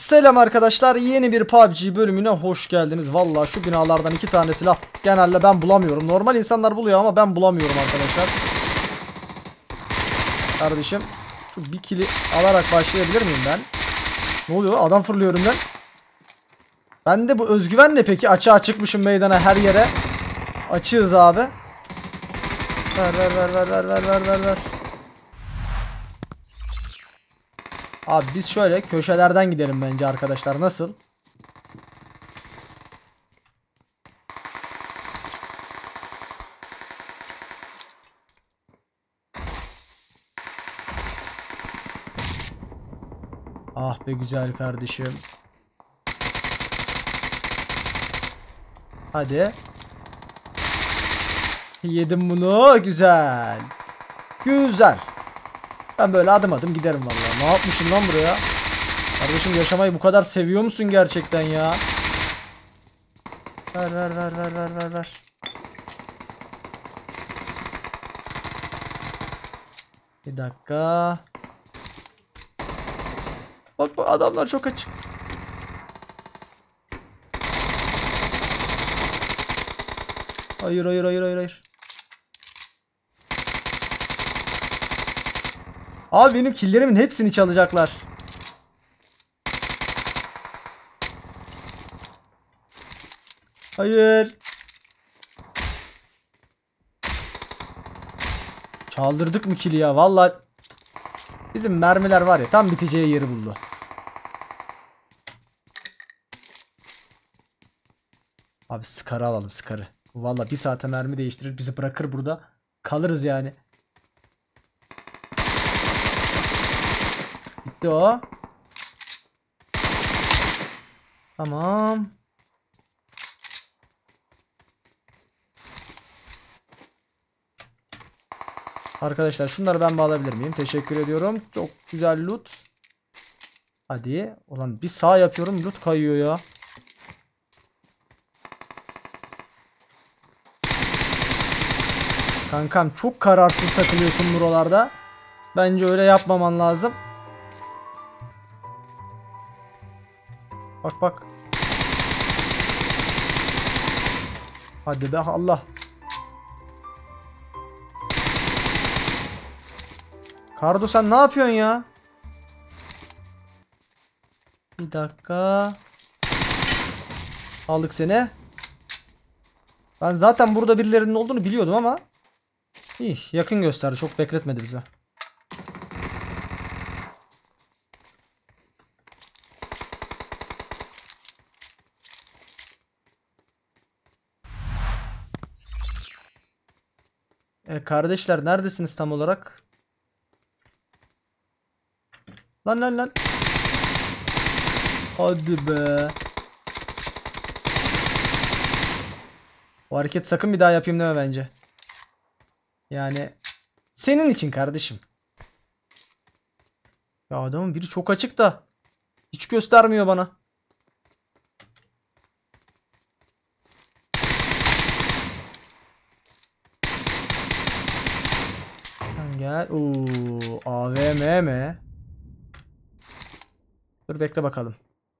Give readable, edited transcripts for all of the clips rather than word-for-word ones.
Selam arkadaşlar, yeni bir PUBG bölümüne hoş geldiniz. Vallahi şu binalardan iki tane silah genelde ben bulamıyorum. Normal insanlar buluyor ama ben bulamıyorum arkadaşlar. Kardeşim şu bir kili alarak başlayabilir miyim ben? Ne oluyor? Adam fırlıyor önümden. Ben de bu özgüvenle peki açığa çıkmışım meydana, her yere. Açığız abi. Ver. Abi biz şöyle köşelerden gidelim bence arkadaşlar, nasıl? Ah be güzel kardeşim. Hadi. Yedim bunu. Güzel. Güzel. Ben böyle adım adım giderim vallahi. Ne yapmışım lan buraya? Kardeşim yaşamayı bu kadar seviyor musun gerçekten ya? Ver. Bir dakika. Bak bu adamlar çok açık. Hayır. Abi benim killerimin hepsini çalacaklar. Hayır. Çaldırdık mı killi ya? Vallahi bizim mermiler var ya, tam biteceği yeri buldu. Abi Scar'ı alalım, Scar'ı. Vallahi bir saate mermi değiştirir, bizi bırakır burada. Kalırız yani. Bitti o. Tamam. Arkadaşlar şunları ben bağlayabilir miyim? Teşekkür ediyorum. Çok güzel loot. Hadi. Ulan bir sağ yapıyorum, loot kayıyor ya. Kankam çok kararsız takılıyorsun buralarda. Bence öyle yapmaman lazım. Bak. Hadi be Allah. Kardo sen ne yapıyorsun ya? Bir dakika. Aldık seni. Ben zaten burada birilerinin olduğunu biliyordum ama İyi, yakın gösterdi. Çok bekletmedi bize. Kardeşler neredesiniz tam olarak? Lan. Hadi be. O hareket sakın bir daha yapayım deme bence. Yani senin için kardeşim. Ya adamın biri çok açık da hiç göstermiyor bana. Sen gel. Oo, AVM mi? Dur bekle bakalım.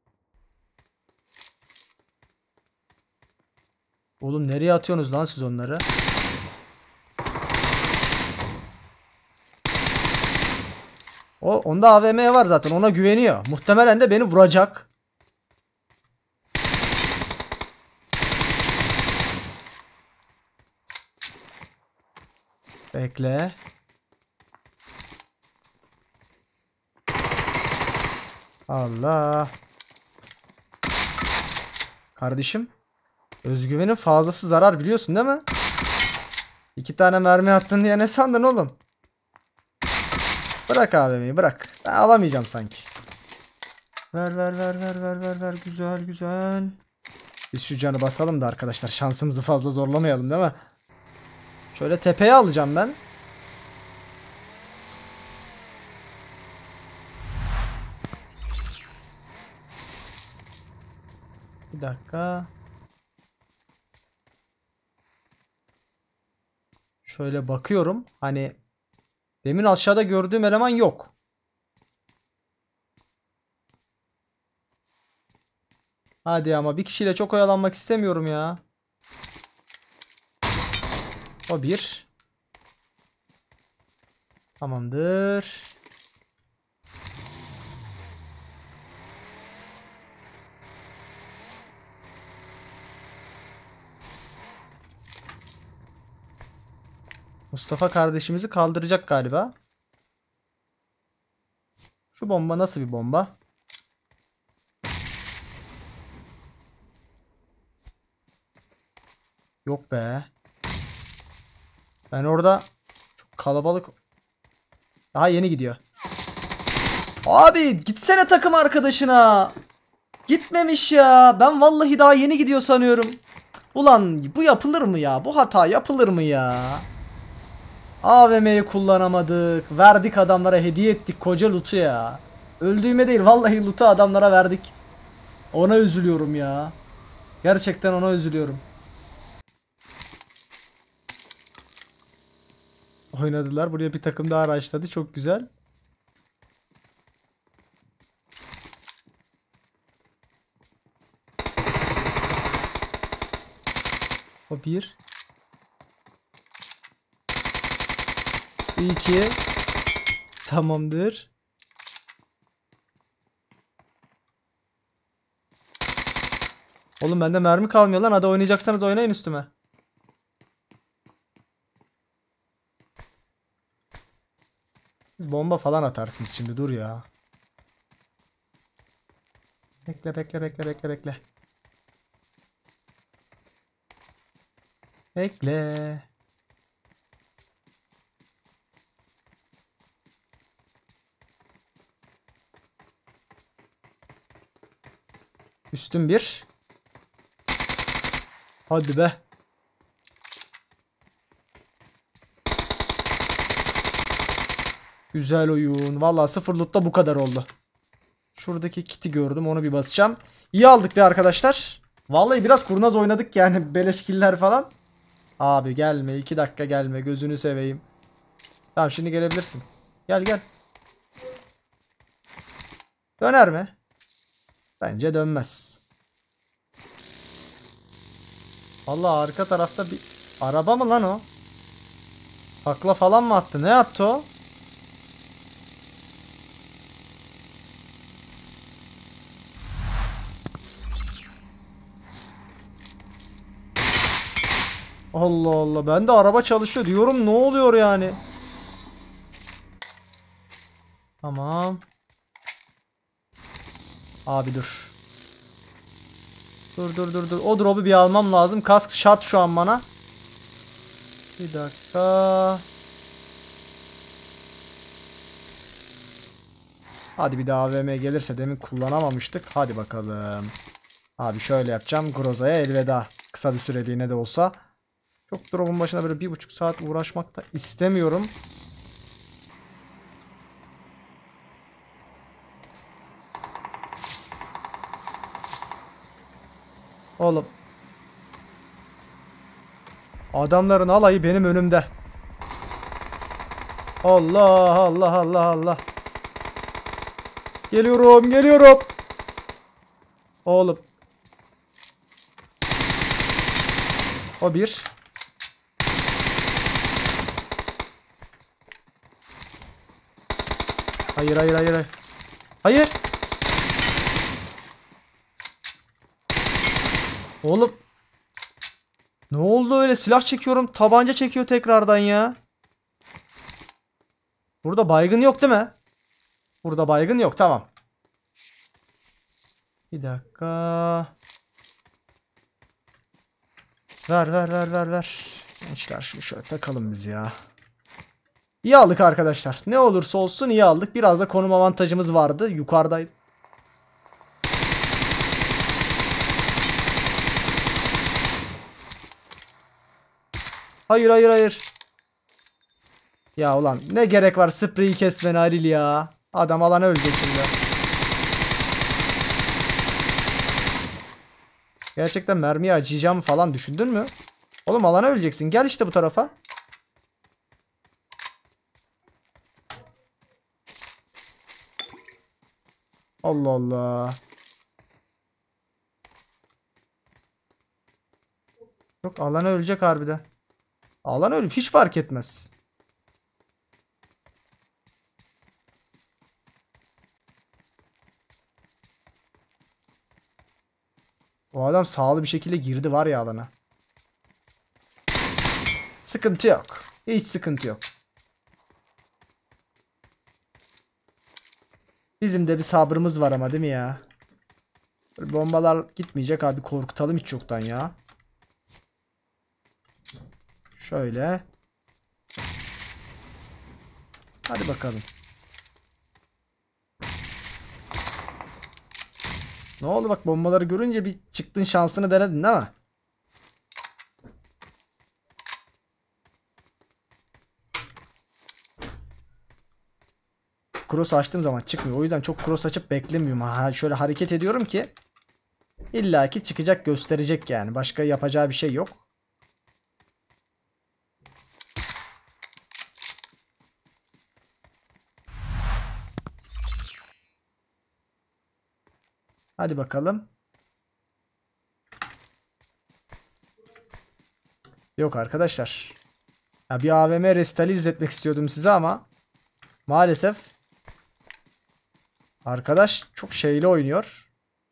Oğlum nereye atıyorsunuz lan siz onları? Onda AVM var zaten, ona güveniyor. Muhtemelen de beni vuracak. Bekle. Allah. Kardeşim. Özgüvenin fazlası zarar, biliyorsun değil mi? 2 tane mermi attın diye ne sandın oğlum? Bırak AVM'yi bırak. Ben alamayacağım sanki. Ver. Güzel. Biz şu canı basalım da arkadaşlar, şansımızı fazla zorlamayalım değil mi? Şöyle tepeye alacağım ben. Bir dakika. Şöyle bakıyorum. Hani demin aşağıda gördüğüm eleman yok. Hadi ama bir kişiyle çok oyalanmak istemiyorum ya. O bir. Tamamdır. Mustafa kardeşimizi kaldıracak galiba. Şu bomba nasıl bir bomba? Yok be. Ben orada çok kalabalık. Daha yeni gidiyor. Abi gitsene takım arkadaşına. Gitmemiş ya. Ben vallahi daha yeni gidiyor sanıyorum. Ulan bu yapılır mı ya? Bu hata yapılır mı ya? AVM'yi kullanamadık. Verdik adamlara, hediye ettik koca loot'u ya. Öldüğüme değil vallahi loot'u adamlara verdik. Ona üzülüyorum ya. Gerçekten ona üzülüyorum. Oynadılar. Buraya bir takım daha araçladı. Çok güzel. O bir. İki. Tamamdır. Oğlum bende mermi kalmıyor lan. Hadi oynayacaksanız oynayın üstüme. Siz bomba falan atarsınız şimdi, dur ya. Bekle bekle bekle bekle bekle. Bekle. Üstün bir. Hadi be. Güzel oyun. Vallahi sıfır loot'ta bu kadar oldu. Şuradaki kiti gördüm, onu bir basacağım. İyi aldık be arkadaşlar. Vallahi biraz kurnaz oynadık yani, beleş killer falan. Abi gelme, 2 dakika gelme, gözünü seveyim. Tamam şimdi gelebilirsin. Gel gel. Döner mi? Bence dönmez. Vallahi arka tarafta bir araba mı lan o? Takla falan mı attı? Ne yaptı o? Allah Allah. Ben de araba çalışıyor diyorum. Ne oluyor yani? Tamam. Abi dur. Dur dur dur dur. O drop'u bir almam lazım. Kask şart şu an bana. Bir dakika. Hadi bir daha AVM gelirse, demin kullanamamıştık. Hadi bakalım. Abi şöyle yapacağım. Groza'ya elveda. Kısa bir süreliğine de olsa. Çok drop'un başına böyle 1,5 saat uğraşmak da istemiyorum. Oğlum. Adamların alayı benim önümde. Allah Allah Allah Allah. Geliyorum geliyorum. Oğlum. O bir. Hayır hayır hayır hayır. Hayır. Oğlum. Ne oldu öyle, silah çekiyorum tabanca çekiyor tekrardan ya. Burada baygın yok değil mi? Burada baygın yok, tamam. Bir dakika. Ver ver ver ver ver. Gençler şunu şöyle takalım biz ya. İyi aldık arkadaşlar. Ne olursa olsun iyi aldık. Biraz da konum avantajımız vardı. Yukarıdaydı. Hayır hayır hayır. Ya ulan ne gerek var spreyi kesmene Halil ya. Adam alana ölecek şimdi. Gerçekten mermiyi acıyacağım falan düşündün mü? Oğlum alana öleceksin. Gel işte bu tarafa. Allah Allah. Yok, alan ölecek harbiden. Alan öyle hiç fark etmez. O adam sağlı bir şekilde girdi var ya alana. Sıkıntı yok. Hiç sıkıntı yok. Bizim de bir sabrımız var ama değil mi ya? Böyle bombalar gitmeyecek abi, korkutalım hiç yoktan ya. Şöyle. Hadi bakalım. Ne oldu, bak bombaları görünce bir çıktın şansını denedin değil mi? Cross açtığım zaman çıkmıyor. O yüzden çok cross açıp beklemiyorum. Ha, şöyle hareket ediyorum ki illaki çıkacak, gösterecek yani. Başka yapacağı bir şey yok. Hadi bakalım. Yok arkadaşlar. Ya bir AVM restali izletmek istiyordum size ama maalesef arkadaş çok şeyli oynuyor.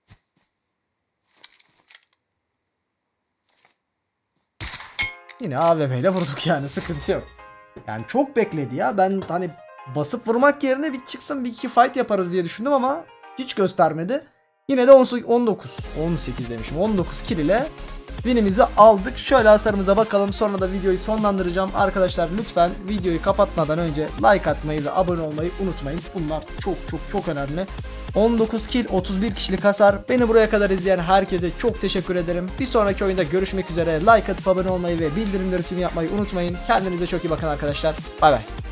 Yine AVM ile vurduk yani, sıkıntı yok. Yani çok bekledi ya. Ben hani basıp vurmak yerine bir çıksın bir iki fight yaparız diye düşündüm ama hiç göstermedi. Yine de 18 demişim. 19 kill ile winimizi aldık. Şöyle hasarımıza bakalım, sonra da videoyu sonlandıracağım. Arkadaşlar lütfen videoyu kapatmadan önce like atmayı ve abone olmayı unutmayın. Bunlar çok çok çok önemli. 19 kill, 31 kişilik hasar. Beni buraya kadar izleyen herkese çok teşekkür ederim. Bir sonraki oyunda görüşmek üzere. Like atıp abone olmayı ve bildirimleri tüm yapmayı unutmayın. Kendinize çok iyi bakın arkadaşlar. Bay bay.